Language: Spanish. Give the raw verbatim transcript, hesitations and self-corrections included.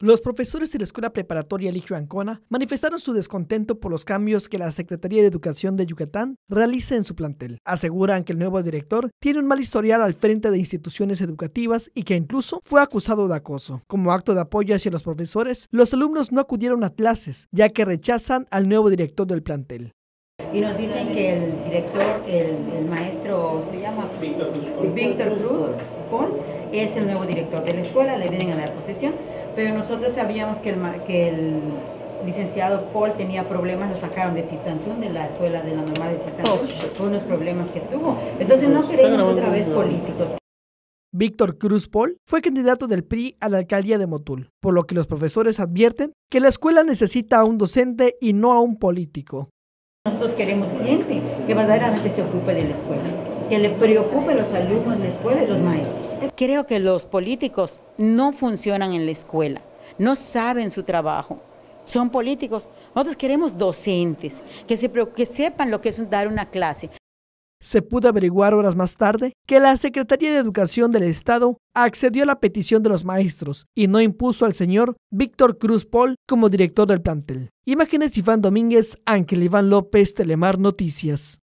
Los profesores de la Escuela Preparatoria Eligio Ancona manifestaron su descontento por los cambios que la Secretaría de Educación de Yucatán realiza en su plantel. Aseguran que el nuevo director tiene un mal historial al frente de instituciones educativas y que incluso fue acusado de acoso. Como acto de apoyo hacia los profesores, los alumnos no acudieron a clases, ya que rechazan al nuevo director del plantel. Y nos dicen que el director, el, el maestro, se llama Víctor Cruz, Víctor Cruz Paul, es el nuevo director de la escuela, le vienen a dar posesión, pero nosotros sabíamos que el, que el licenciado Paul tenía problemas, lo sacaron de Tzitzantún, de la escuela de la normal de Tzitzantún, por unos problemas que tuvo. Entonces no queremos otra vez políticos. Víctor Cruz Paul fue candidato del P R I a la alcaldía de Motul, por lo que los profesores advierten que la escuela necesita a un docente y no a un político. Nosotros queremos gente que verdaderamente se ocupe de la escuela, que le preocupe a los alumnos de la escuela y los maestros. Creo que los políticos no funcionan en la escuela, no saben su trabajo, son políticos. Nosotros queremos docentes, que, se, que sepan lo que es dar una clase. Se pudo averiguar horas más tarde que la Secretaría de Educación del Estado accedió a la petición de los maestros y no impuso al señor Víctor Cruz Paul como director del plantel. Imágenes Iván Domínguez, Ángel Iván López, Telemar Noticias.